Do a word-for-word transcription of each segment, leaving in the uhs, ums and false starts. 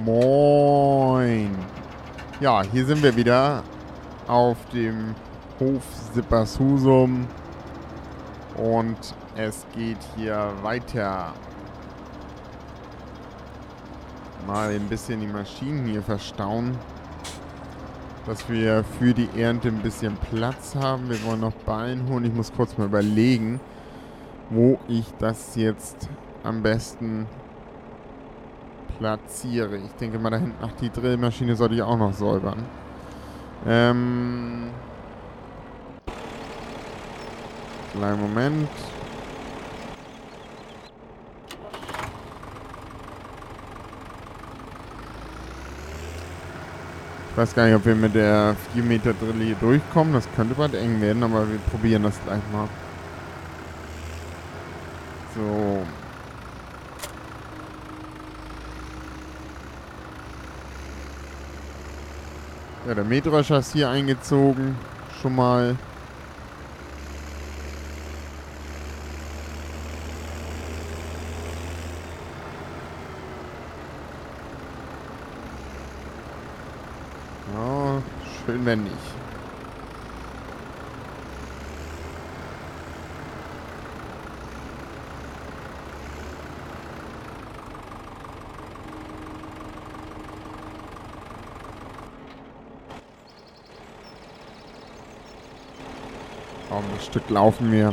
Moin. Ja, hier sind wir wieder auf dem Hof Sippershusum und es geht hier weiter. Mal ein bisschen die Maschinen hier verstauen, dass wir für die Ernte ein bisschen Platz haben. Wir wollen noch Ballen holen. Ich muss kurz mal überlegen, wo ich das jetzt am besten platziere. Ich denke mal da hinten, ach, die Drillmaschine sollte ich auch noch säubern. Ähm. Kleinen Moment. Ich weiß gar nicht, ob wir mit der vier Meter Drille hier durchkommen. Das könnte bald eng werden, aber wir probieren das gleich mal. So. Ja, der Mähdrescher ist hier eingezogen. Schon mal. Ja, schön wenn nicht. Kaum ein Stück laufen wir.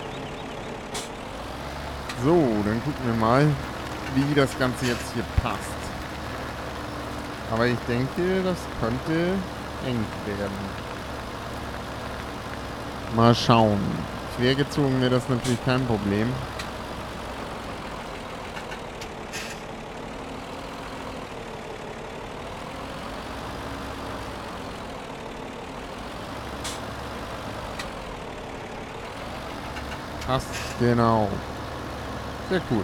So, dann gucken wir mal, wie das Ganze jetzt hier passt. Aber ich denke, das könnte eng werden. Mal schauen. Schwer gezogen wäre das natürlich kein Problem. Passt, genau. Sehr cool.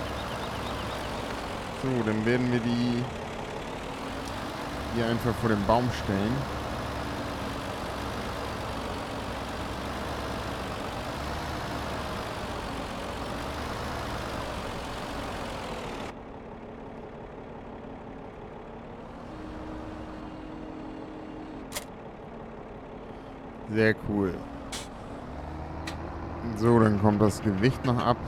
So, dann werden wir die hier einfach vor den Baum stellen. Sehr cool. So, dann kommt das Gewicht noch ab.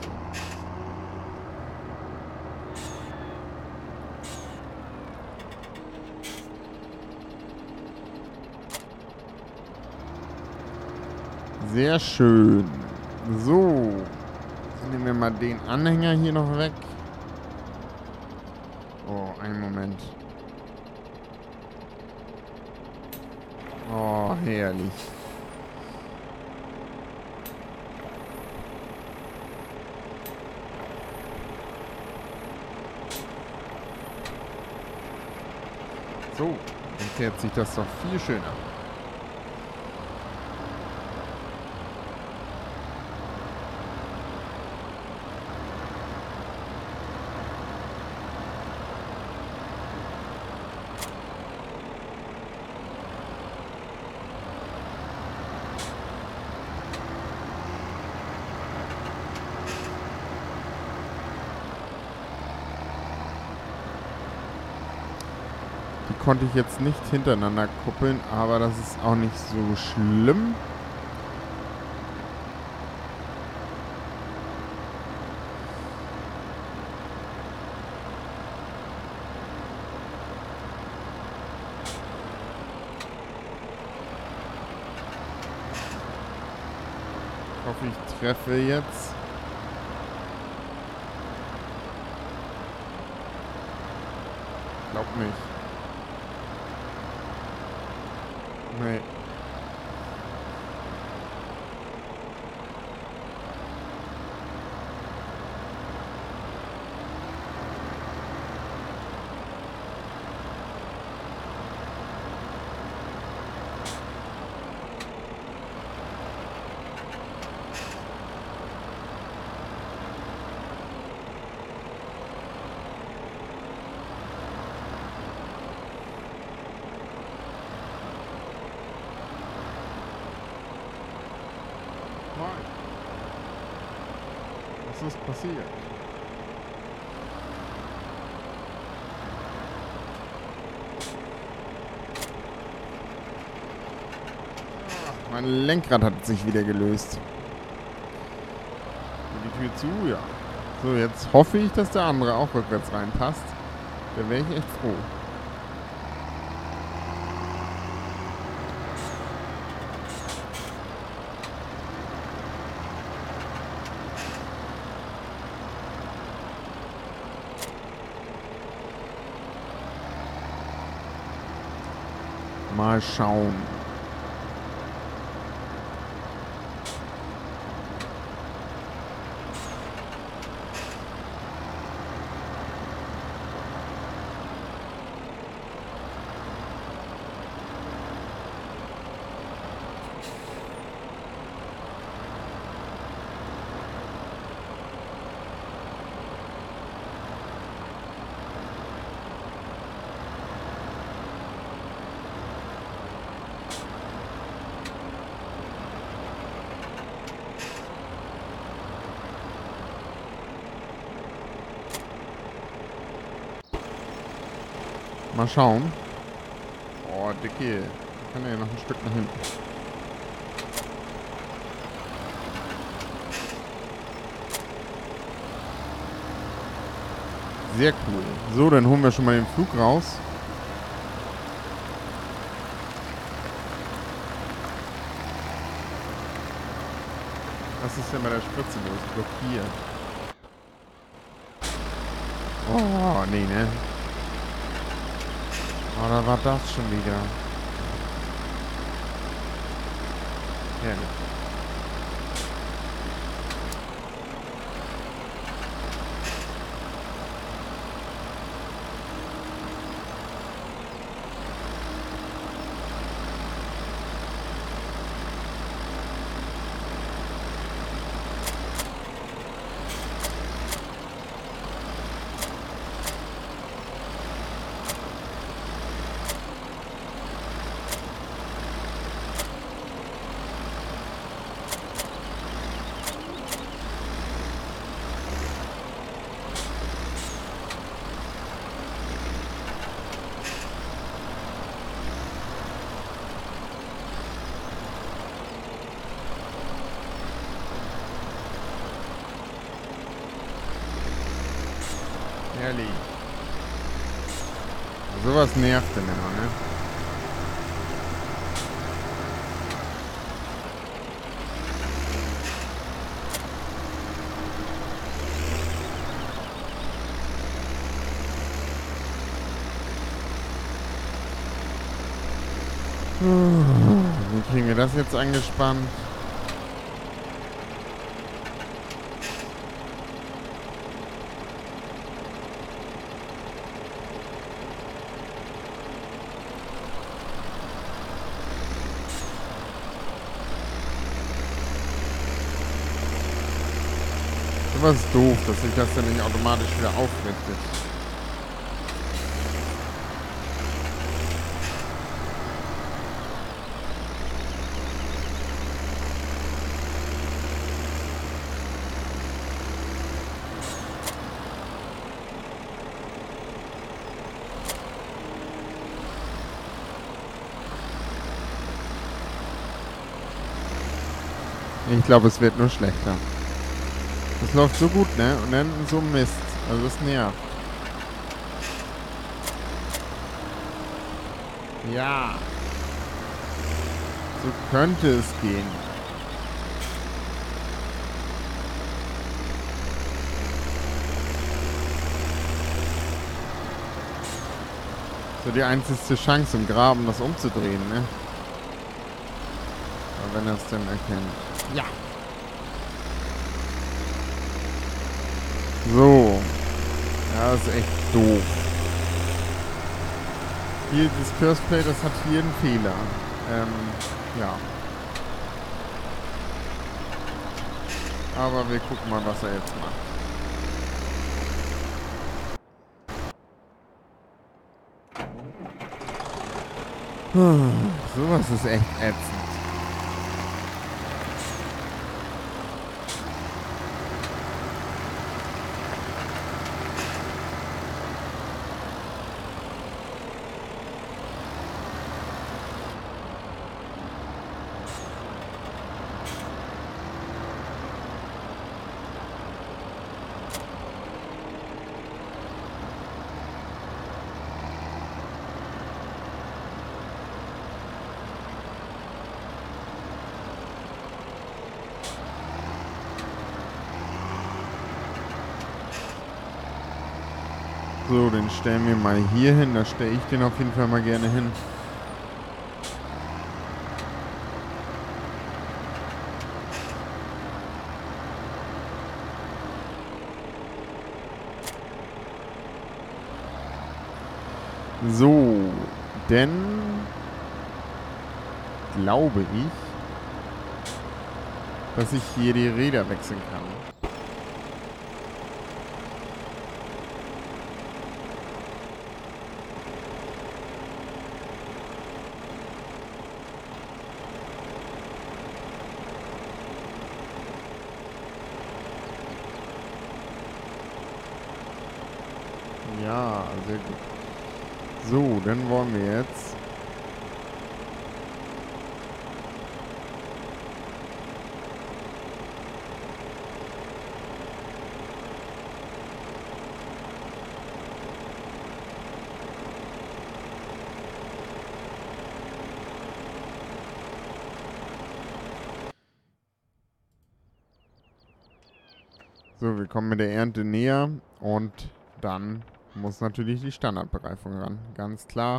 Sehr schön. So. Jetzt nehmen wir mal den Anhänger hier noch weg. Oh, einen Moment. Oh, herrlich. So, dann fährt sich das doch viel schöner. Die konnte ich jetzt nicht hintereinander kuppeln, aber das ist auch nicht so schlimm. Ich hoffe, ich treffe jetzt. Glaub nicht. Nee. Was ist passiert? Mein Lenkrad hat sich wieder gelöst. Die Tür zu, ja. So, jetzt hoffe ich, dass der andere auch rückwärts reinpasst. Da wäre ich echt froh. Mal schauen. Mal schauen. Oh, Dicke. Ich kann ja noch ein Stück nach hinten. Sehr cool. So, dann holen wir schon mal den Flug raus. Was ist denn bei der Spritze los? Blockiert. Oh, nee, ne? Oh, da war das schon wieder. Herrlich. Herrlich. Sowas nervt denn immer, ne? Wie kriegen wir das jetzt angespannt? Was ist doof, dass sich das dann nicht automatisch wieder aufrichtet. Ich glaube, es wird nur schlechter. Das läuft so gut, ne? Und dann so Mist. Also das nervt. Ja. So könnte es gehen. So die einzigste Chance im Graben, das umzudrehen, ne? Aber wenn er es denn erkennt. Ja. So. Ja, das ist echt doof. Hier, das First Play, das hat hier einen Fehler. Ähm, ja. Aber wir gucken mal, was er jetzt macht. Sowas ist echt ätzend. So, den stellen wir mal hier hin. Da stelle ich den auf jeden Fall mal gerne hin. So, denn glaube ich, dass ich hier die Räder wechseln kann. Ja, sehr gut. So, dann wollen wir jetzt so, wir kommen mit der Ernte näher und dann muss natürlich die Standardbereifung ran. Ganz klar.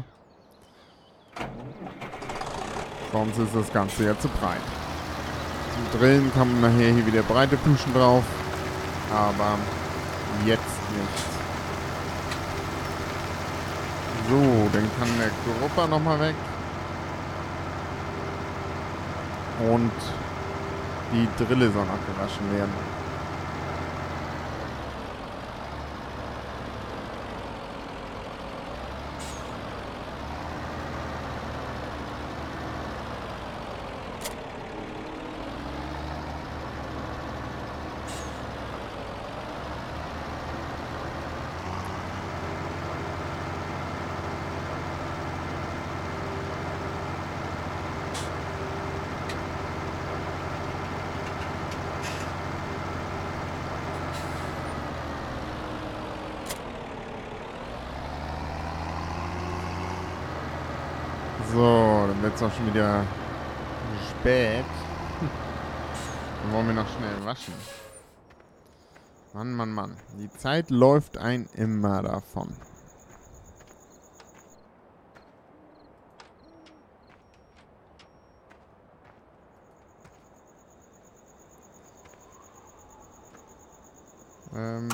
Sonst ist das Ganze ja zu breit. Zum Drillen kommen nachher hier wieder breite Puschen drauf. Aber jetzt nicht. So, dann kann der Grupper nochmal weg. Und die Drille soll noch gewaschen werden. So, dann wird es auch schon wieder spät. Dann wollen wir noch schnell waschen. Mann, Mann, Mann. Die Zeit läuft ein immer davon. Ähm.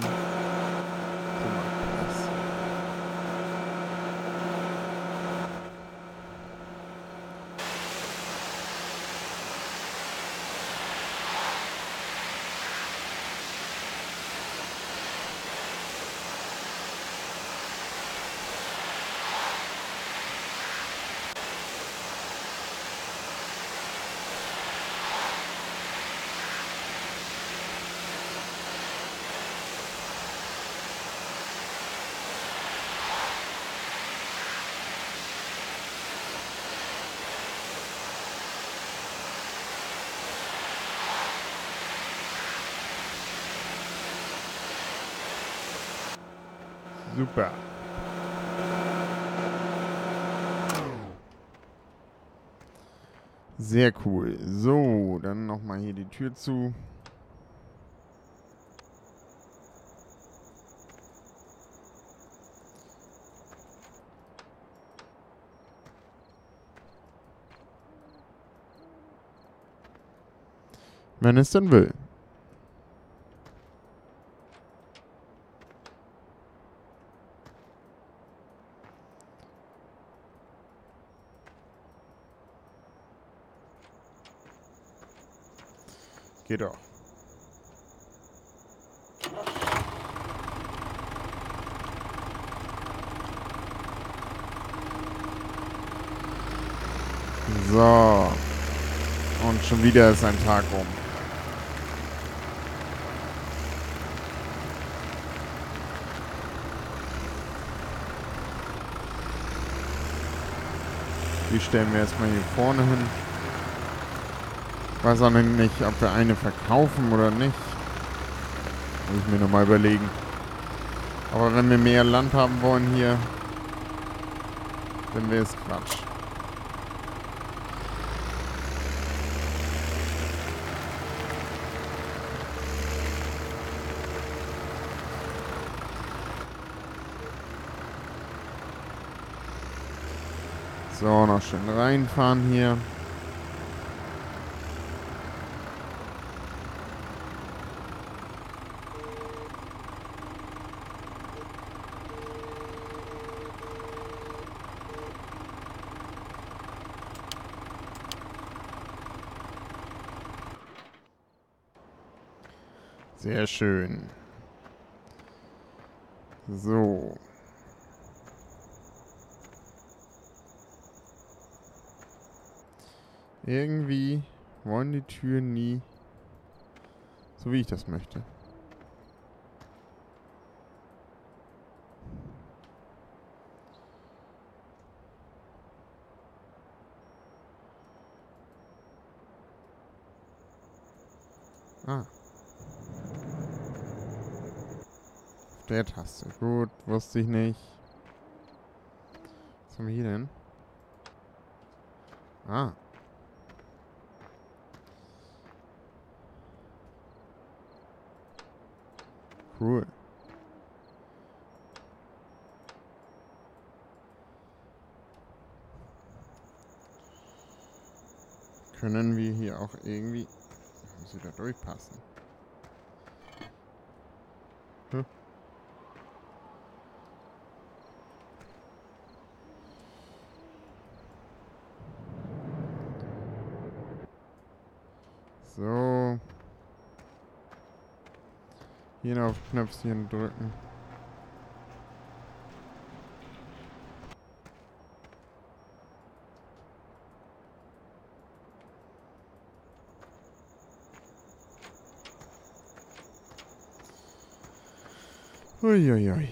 Super. Sehr cool. So, dann nochmal hier die Tür zu. Wenn es denn will. Geht doch. So. Und schon wieder ist ein Tag rum. Die stellen wir erstmal hier vorne hin. Ich weiß auch nicht, ob wir eine verkaufen oder nicht. Muss ich mir nochmal überlegen. Aber wenn wir mehr Land haben wollen hier, dann wäre es Quatsch. So, noch schön reinfahren hier. Sehr schön. So. Irgendwie wollen die Türen nie so, wie ich das möchte. Ah. Auf der Taste. Gut, wusste ich nicht. Was haben wir hier denn? Ah. Cool. Können wir hier auch irgendwie... Muss ich da durchpassen? Hm. So. Hier noch auf Knöpfchen drücken. Uiuiui.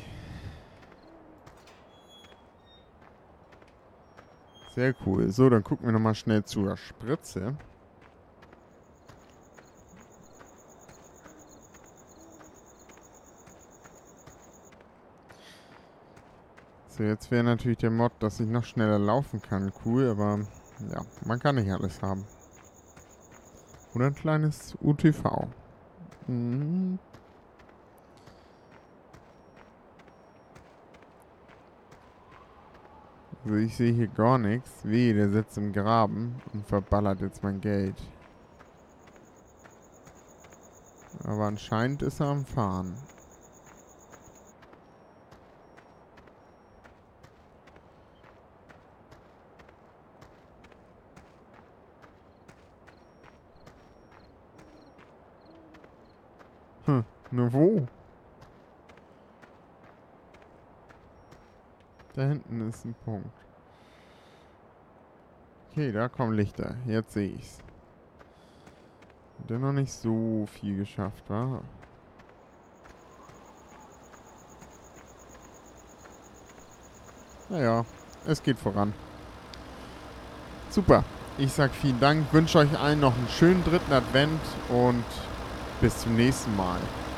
Sehr cool. So, dann gucken wir nochmal schnell zur Spritze. So, jetzt wäre natürlich der Mod, dass ich noch schneller laufen kann. Cool, aber ja, man kann nicht alles haben. Oder ein kleines U T V. Mhm. Also ich sehe hier gar nichts. Weh, der sitzt im Graben und verballert jetzt mein Geld. Aber anscheinend ist er am Fahren. Hm, nur wo? Da hinten ist ein Punkt. Okay, da kommen Lichter. Jetzt sehe ich's. Hat er noch nicht so viel geschafft, wa? Naja, es geht voran. Super. Ich sag vielen Dank, wünsche euch allen noch einen schönen dritten Advent und bis zum nächsten Mal.